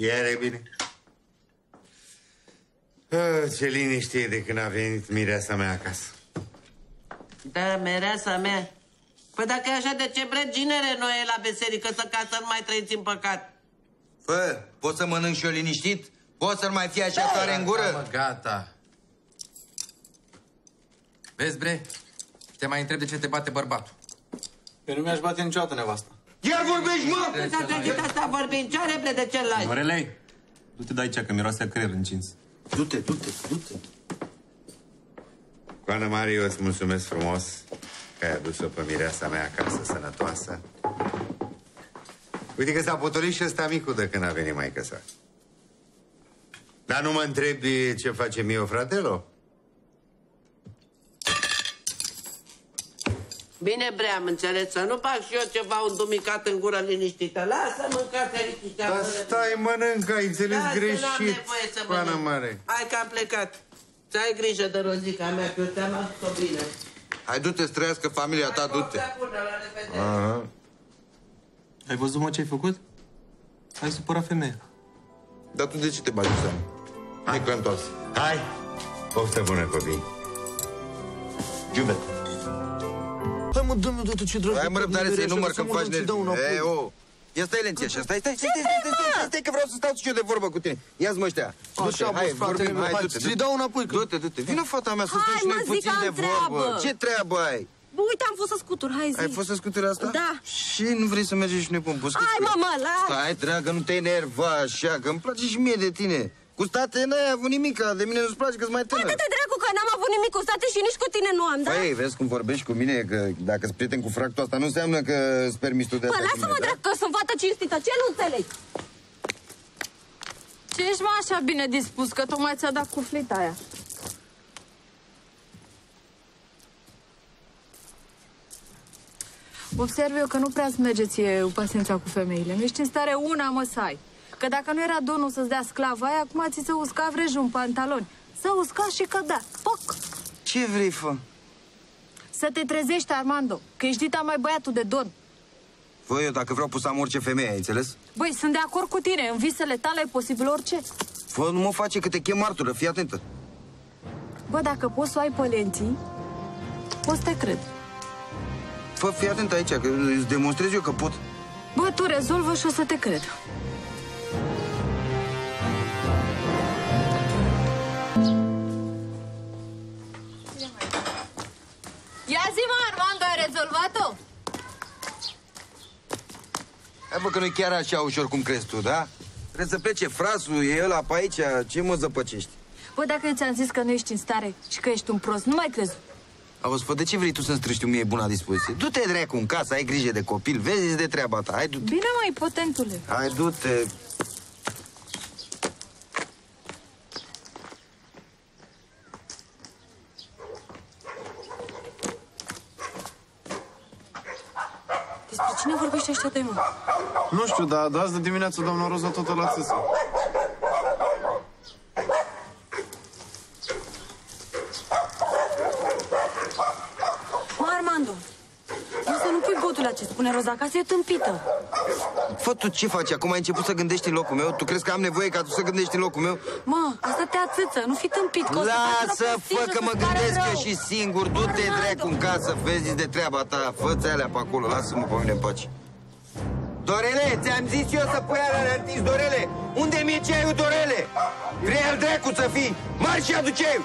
Iar e bine. Ce liniște e de când a venit mireasa mea acasă. Da, mireasa mea. Păi dacă e așa, de ce breginere noi e la biserică ca să nu mai trăiți în păcat? Fă, poți să mănânc și eu liniștit? Poți să-l mai fie așa tare în gură? Mă, gata. Vezi, bre? Te mai întreb de ce te bate bărbatul. Eu nu mi-aș bate niciodată nevasta. Iar vorbești, mă! S-a asta vorbim, ce are de ce l-ai? Dorelei, du-te de aici, că miroase a creier încins. Du-te, du-te, du-te. Coana Mari, eu îți mulțumesc frumos că ai adus-o pe mireasa mea acasă, sănătoasă. Uite că s-a potolit și ăsta micul de când a venit maică sa. Dar nu mă întrebi ce face Mio Fratelo? Bine, bre, am înțeles, să nu fac și eu ceva undumicat în gură liniștită. Lasă mâncați liniștită. Dar stai, mănâncă, ai înțeles greșit, Coana Mare. Hai că am plecat. Să ai grijă de Rozica mea, că eu ți-am adus-o bine. Hai, du-te, să trăiască familia ta, du-te. Ai văzut, mă, ce ai făcut? Ai supărat femeia. Dar tu de ce te bagi în seamă? Hai, clantoasă. Hai, poftă bună, copii. Giubet. Hai mă, dă-mi odată ce dragi. Hai mă, răbdare să-i număr că-mi faci nervi. Ei, o. Ia stai lenție așa, stai, că vreau să stau și eu de vorbă cu tine. Ia-ți mă ăștia. Du-te, hai, vorbim, hai, du-te. Să-i dau înapoi. Du-te. Vină, fata mea, să stăm și noi puțin de vorbă. Ce treabă ai? Bă, uite, am fost să scutur, hai zi. Ai fost să scuturi asta? Da. Și nu vrei să mergem și noi pe un bosc? Hai, mama, las! Stai, dragă, nu te enerva așa, că îmi place și mie de tine. Cu state n-ai avut nimica, de mine nu-ți place că-s mai tânăr. Păi, de dracu, că n-am avut nimic cu state și nici cu tine nu am, da? Păi, vezi cum vorbești cu mine, că dacă-s prieten cu fractul asta, nu înseamnă că îți permiți tu de asta. Păi, lasă-mă, da? dracu, că sunt fată cinstită, ce nu înțeleg? Ce ești, mă, așa bine dispus, că tocmai ți-a dat cuflita aia? Observ eu că nu prea-ți merge ție paciența cu femeile. Nu ești în stare una, mă, să ai. Că dacă nu era Domnul să-ți dea sclava aia, acum ți se usca vrejul în pantaloni. Să usca și cădea. Poc! Ce vrei, fă? Să te trezești, Armando, că ești dita mai băiatul de Don. Fă, eu dacă vreau pot să am orice femeie, ai înțeles? Băi, sunt de acord cu tine. În visele tale e posibil orice. Fă, nu mă face că te chem martură, fii atentă. Bă, dacă poți să o ai pe lenții, poți să te cred. Fă, fii atent aici, că îți demonstrez eu că pot. Bă, tu rezolvă și o să te cred. Ia zi-mă, Armando, ai rezolvat-o? Hai, bă, că nu-i chiar așa ușor cum crezi tu, da? Trebuie să plece frasul, e ăla pe aici, ce mă zăpăcești? Bă, dacă eu ți-am zis că nu ești în stare și că ești un prost, nu mai crezi. Auzi, fă, de ce vrei tu să-mi străști mie bună dispoziție? Du-te, dracu, în casă, ai grijă de copil, vezi de treaba ta, hai, du-te. Bine, mai potentule. Hai, du-te. Despre cine vorbește ăștia doi, mă? Nu știu, dar de azi de dimineață doamna Roza tot la țâță. Mă, Armando, nu să nu pui botul la ce spune Roza, ca să e tâmpită. Fă, tu ce faci? Acum ai început să gândești în locul meu? Tu crezi că am nevoie ca tu să gândești în locul meu? Mă, asta te ațâță, nu fi tâmpit. Lasă, fă, că mă gândesc eu și singur. Du-te, dracu, în casă, vezi de treaba ta. Fă-ți alea pe acolo, lasă-mă pe mine în pace. Dorele, ți-am zis eu să pui alea artiști, Dorele. Unde mi-e ceaiul, Dorele? Vrei al dracu să fii? Marș și adu ceaiul!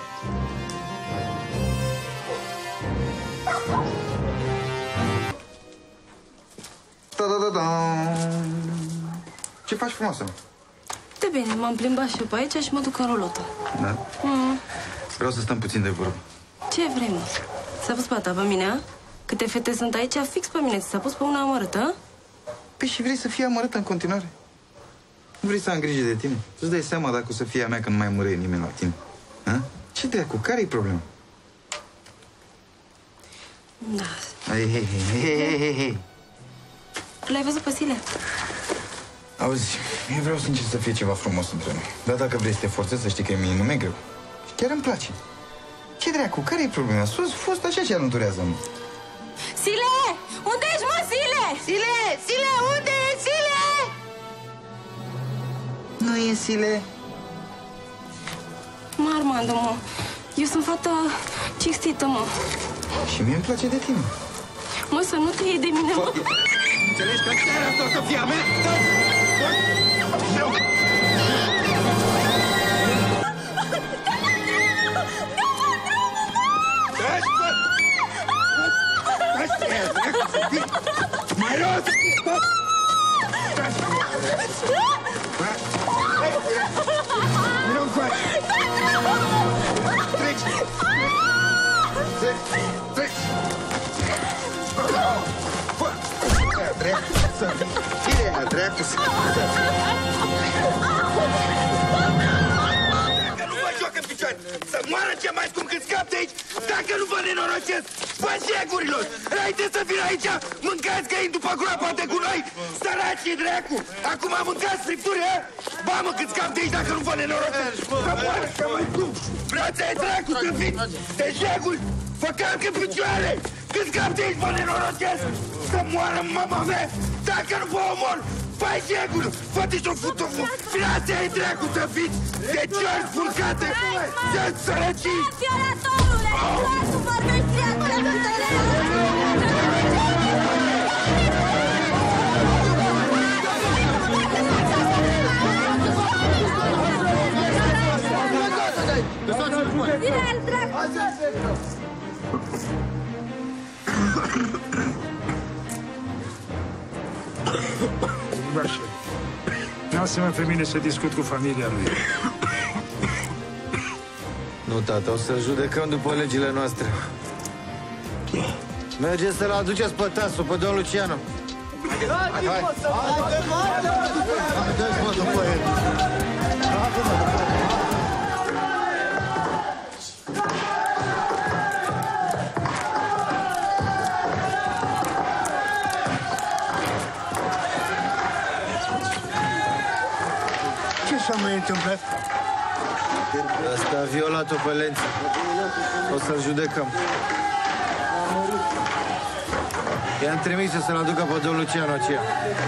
Ce faci frumoasă? De bine, m-am plimbat și eu pe aici și mă duc în rulotă. Da? Vreau să stăm puțin de vorbă. Ce vrei, mă? S-a pus pata pe mine, a? Câte fete sunt aici, fix pe mine. Ți s-a pus pe una amărâtă, a? Păi și vrei să fii amărâtă în continuare? Nu vrei să am grijă de tine? Tu-ți dai seama dacă o să fie a mea că nu mai mărâie nimeni la tine. Ha? Ce dracu? Care-i problema? Da. Hei. L-ai văzut pe Sile? Auzi, eu vreau sincer să fie ceva frumos între noi. Dar dacă vrei să te forțezi, să știi că mie nu mi-e greu. Și chiar îmi place. Ce dracu? Care-i problema? S-a fost așa și alunturează-mă. Sile! Unde ești, mă, Sile? Sile, unde e Sile? promisiile? Mă, Armando, mă. Eu sunt fata cinstită, mă. Și mie îmi place de tine. Mă, să nu te iei de mine, mă. Înțelegi că chiar asta o să fie a mea? Mai jos! Vino încoace! Treci! Treci! Dracu să fie! Dracu să Dacă nu vă joc în picioare, să moară ce mai scump când scap de aici, dacă nu vă nenorocesc, bă, jegurilor, înainte să vin aici, mâncați găini după groapa de gunoi, săracii dracu, acum mâncați fripturi, hă? Ba, mă, când scap de aici, dacă nu vă nenorocesc, să moară ce mai scump, vreați ai dracu să vin de jeguri, vă calc în picioare, când scap de aici, vă nenorocesc, să moară mama mea, dacă nu vă omor, vai jeguri, fă-te-și-o futu-fu, vreați ai dracu să fiți de ciori spulcate, să-ți sărăcii! Violatorule! Tu vorbești triangule cu Lasă-mă pe mine să discut cu familia lui. Nu, tata, o să-l judecăm după legile noastre. Mergeți să-l aduceți pe tasul, pe domnul Luciano. Hai, hai! Haideți-mă după el! Ce s-a mai întâmplat? Ăsta a violat-o pe Lență. O să-l judecăm. I-am trimis să-l aducă pe domnul Luciano aceea.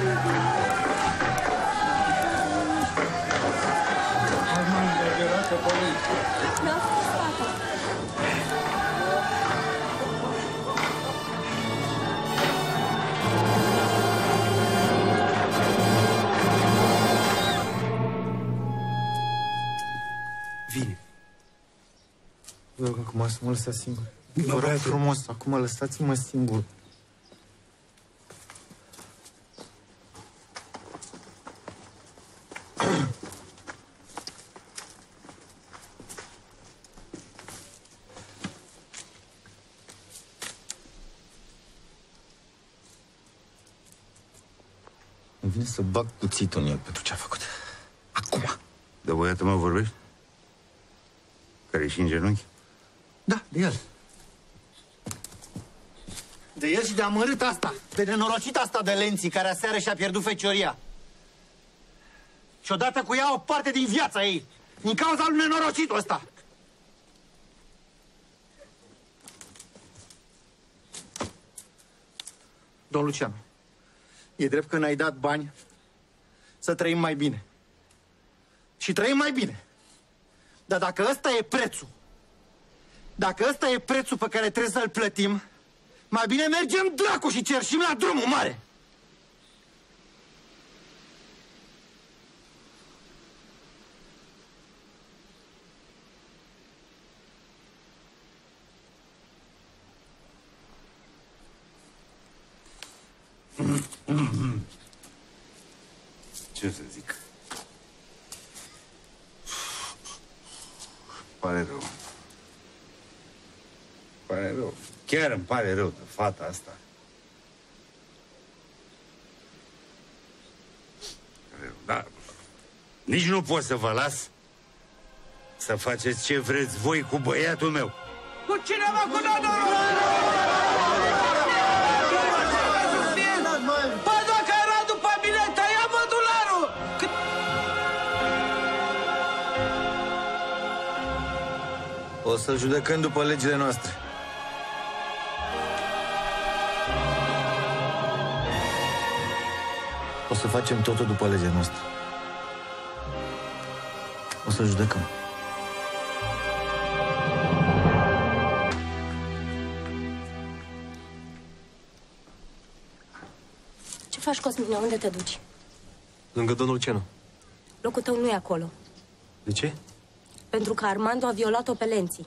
Vine. Vă rog acum să mă lăsați singur. Vă Vă rog frumos, acum lăsați-mă singur. Îmi vine să bag cuțitul în el pentru ce a făcut. Acum. De băiatul meu vorbești? Care-i în genunchi? Da, de el. De el și de amărât asta, de nenorocit asta de Lenții, care aseară și-a pierdut fecioria. Și odată cu ea o parte din viața ei, din cauza lui nenorocitul ăsta. Domn Luciano, e drept că ne-ai dat bani să trăim mai bine. Și trăim mai bine. Dar dacă ăsta e prețul, dacă ăsta e prețul pe care trebuie să-l plătim, mai bine mergem dracu și cerșim la drumul mare. Ce să zic? Pare rău. Pare rău. Chiar îmi pare rău de fata asta. Dar nici nu pot să vă las să faceți ce vreți voi cu băiatul meu. Cu cineva cu nodorul! Bă, dacă era după mine, tăia modularul! O să-l judecăm după legile noastre. O să facem totul după legea noastră. să judecăm. Ce faci, Cosmine? Unde te duci? Lângă domnul Luciano. Locul tău nu e acolo. De ce? Pentru că Armando a violat-o pe Lenții.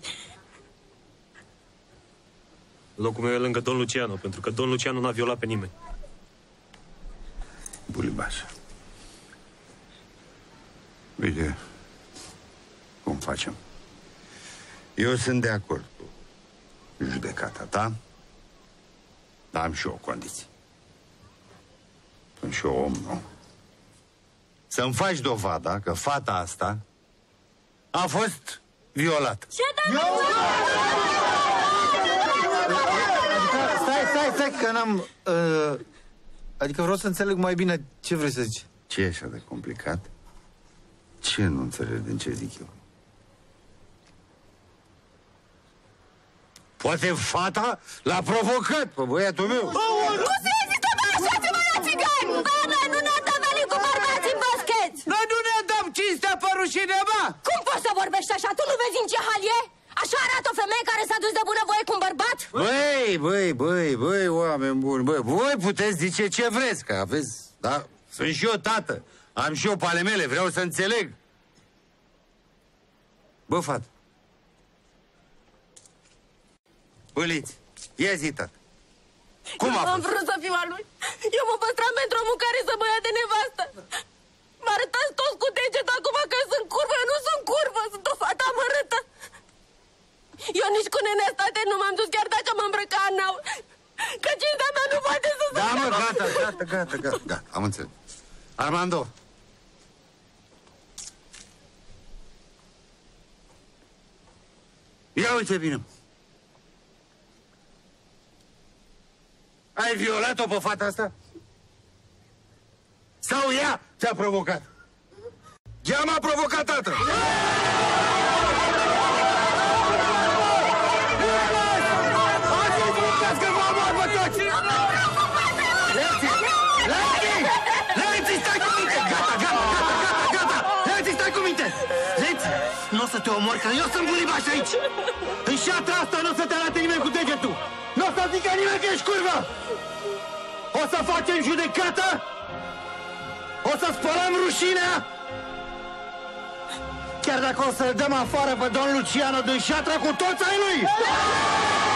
Locul meu e lângă domnul Luciano, pentru că domnul Luciano n-a violat pe nimeni. Bulibaș. Uite, cum facem? Eu sunt de acord cu judecata ta, dar am și eu o condiție. Sunt și eu om, nu? Să-mi faci dovada că fata asta a fost violată. Stai, că n-am... adică vreau să înțeleg mai bine ce vrei să zici. Ce e așa de complicat? Ce nu înțelegi din ce zic eu? Poate fata l-a provocat pe băiatul meu. Nu se există bărșați-mă la țigani! Bă, noi nu ne-am tăvelit cu bărbații în bascheți! Noi nu ne dăm cinstea pe rușine, bă! Cum poți să vorbești așa? Tu nu vezi în ce hal e? Așa arată o femeie care s-a dus de bunăvoie cu un bărbat? Băi, oameni buni, băi, voi puteți zice ce vreți, că aveți, da? Sunt și eu tată, am și eu pe ale mele, vreau să înțeleg. Bă, fată. Băliți, ia zi, tată. Cum a fost? Am vrut să fiu a lui. Eu mă păstram pentru omul care să mă ia de nevastă. Mă arătați toți cu deget acum că sunt curvă. Eu nu sunt curvă, sunt o fată amărâtă. Eu nici cu nenestate nu m-am dus, chiar dacă mă îmbrăca în aur. Că cinstea mea nu poate să se... Da, mă, gata, am înțeles. Armando. Ia uite bine. Ai violat-o pe fata asta? Sau ea ți-a provocat? Ea m-a provocat, tată! Lenții, stai cu minte! Gata! Lenții, stai cu minte! Lenții, nu o să te omor, că eu sunt bulibaș aici! În șatra asta nu o să te arate nimeni cu degetul! Nu o să zică nimeni că ești curvă! O să facem judecată? O să spălăm rușinea? Chiar dacă o să-l dăm afară pe domnul Luciano din șatra cu toți ai lui!